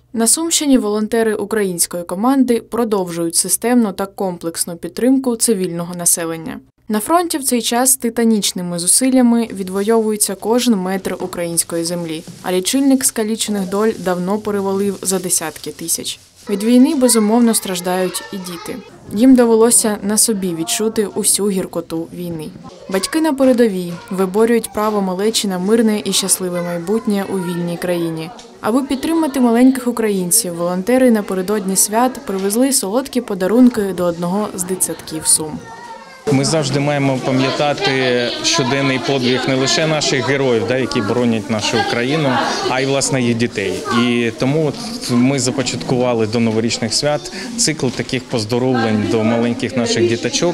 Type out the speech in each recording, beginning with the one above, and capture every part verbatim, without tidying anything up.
На Сумщині волонтери української команди продовжують системну та комплексну підтримку цивільного населення. На фронті в цей час титанічними зусиллями відвоюється кожен метр української землі, а лічильник скалічених доль давно перевалив за десятки тисяч. Від війни, безумовно, страждають і діти. Їм довелося на собі відчути усю гіркоту війни. Батьки на передовій виборюють право малечі на мирне і щасливе майбутнє у вільній країні. Аби підтримати маленьких українців, волонтери напередодні свят привезли солодкі подарунки до одного з дитсадків Сум. Ми завжди маємо пам'ятати щоденний подвиг не лише наших героїв, які боронять нашу країну, а й, власне, її дітей. І тому ми започаткували до новорічних свят цикл таких поздоровлень до маленьких наших діточок,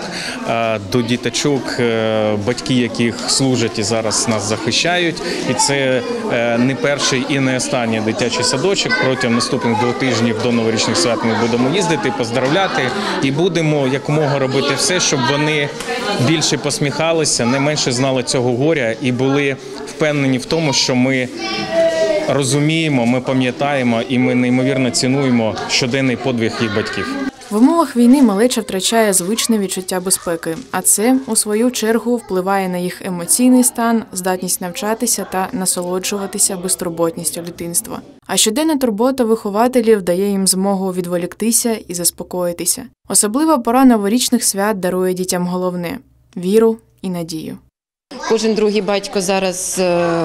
до діточок, батьки яких служать і зараз нас захищають. І це не перший і не останній дитячий садочок. Протягом наступних двох тижнів до новорічних свят ми будемо їздити, поздравляти і будемо якомога робити все, щоб вони більше посміхалися, не менше знали цього горя і були впевнені в тому, що ми розуміємо, ми пам'ятаємо і ми неймовірно цінуємо щоденний подвиг їх батьків. В умовах війни малеча втрачає звичне відчуття безпеки, а це, у свою чергу, впливає на їх емоційний стан, здатність навчатися та насолоджуватися безтурботністю дитинства. А щоденна турбота вихователів дає їм змогу відволіктися і заспокоїтися. Особлива пора новорічних свят дарує дітям головне – віру і надію. Кожен другий батько зараз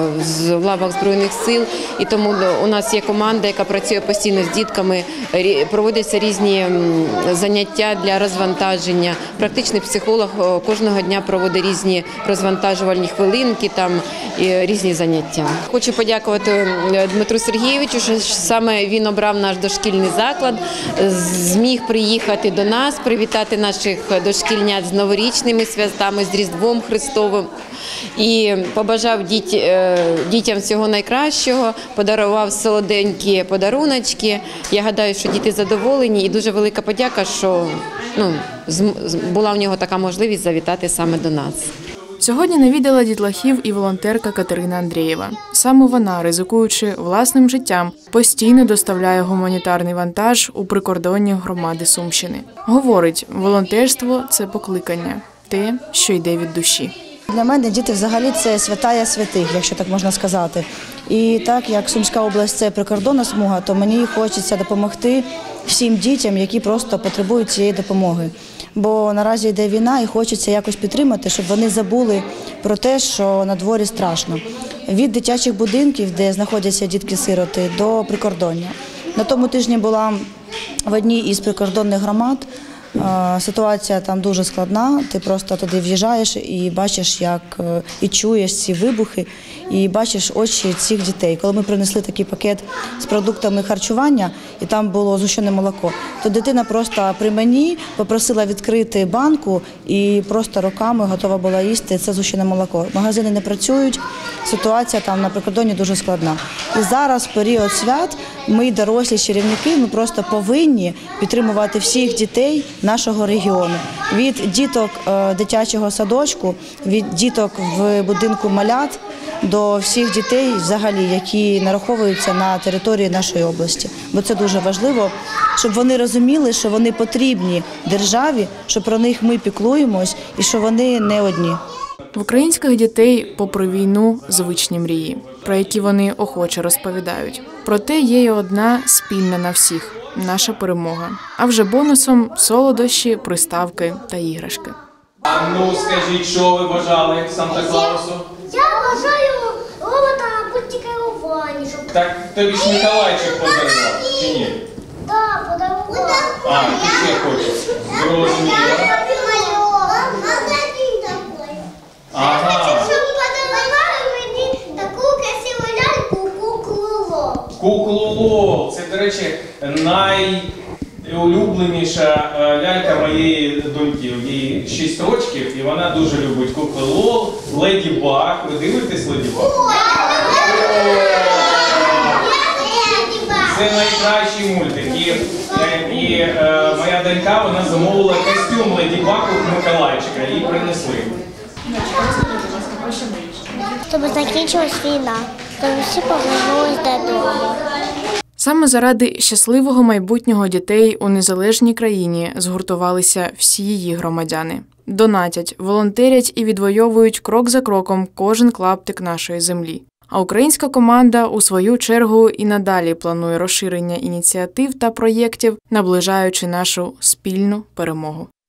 в лавах Збройних сил, і тому у нас є команда, яка працює постійно з дітками, проводяться різні заняття для розвантаження. Практичний психолог кожного дня проводить різні розвантажувальні хвилинки, там і різні заняття. Хочу подякувати Дмитру Сергійовичу, що саме він обрав наш дошкільний заклад, зміг приїхати до нас, привітати наших дошкільнят з новорічними святами, з Різдвом Христовим. І побажав дітям всього найкращого, подарував солоденькі подаруночки. Я гадаю, що діти задоволені, і дуже велика подяка, що ну, була в нього така можливість завітати саме до нас. Сьогодні навідала дітлахів і волонтерка Катерина Андрієва. Саме вона, ризикуючи власним життям, постійно доставляє гуманітарний вантаж у прикордонні громади Сумщини. Говорить, волонтерство – це покликання, те, що йде від душі. Для мене діти взагалі це святая святих, якщо так можна сказати. І так як Сумська область – це прикордонна смуга, то мені хочеться допомогти всім дітям, які просто потребують цієї допомоги. Бо наразі йде війна і хочеться якось підтримати, щоб вони забули про те, що на дворі страшно. Від дитячих будинків, де знаходяться дітки-сироти, до прикордоння. На тому тижні була в одній із прикордонних громад. Ситуація там дуже складна, ти просто туди в'їжджаєш і бачиш, як і чуєш ці вибухи, і бачиш очі цих дітей. Коли ми принесли такий пакет з продуктами харчування, і там було згущене молоко, то дитина просто при мені попросила відкрити банку і просто руками готова була їсти це згущене молоко. Магазини не працюють, ситуація там на прикордонні дуже складна. І зараз, в період свят, ми, дорослі чарівники, ми просто повинні підтримувати всіх дітей нашого регіону. Від діток дитячого садочку, від діток в будинку малят до всіх дітей взагалі, які нараховуються на території нашої області. Бо це дуже важливо, щоб вони розуміли, що вони потрібні державі, що про них ми піклуємось і що вони не одні. В українських дітей, попри війну, звичні мрії, про які вони охоче розповідають. Проте є й одна спільна на всіх – наша перемога. А вже бонусом – солодощі, приставки та іграшки. А ну, скажіть, що ви бажали Санта-Клаусу? Я бажаю робота на будь-якому щоб... Так тобі ж Миколайчик подарував, чи ні? Так, подарував. А, ти ще хочеш? Зрозуміло. Ага. Щоб подарували мені таку красиву ляльку куклу-лол. Куклу-лол. Це, до речі, найулюбленіша лялька моєї доньки. Їй шість років, і вона дуже любить куклу-лол, Леді Баг. Ви дивитесь Леді Баг? Це найкращий мультик. І, і е, моя донька, вона замовила костюм Леді Баг у Миколайчика. Їй принесли. Щоб закінчилась війна, щоб всі повернулись додому. Саме заради щасливого майбутнього дітей у незалежній країні згуртувалися всі її громадяни. Донатять, волонтерять і відвоюють крок за кроком кожен клаптик нашої землі. А українська команда, у свою чергу, і надалі планує розширення ініціатив та проєктів, наближаючи нашу спільну перемогу.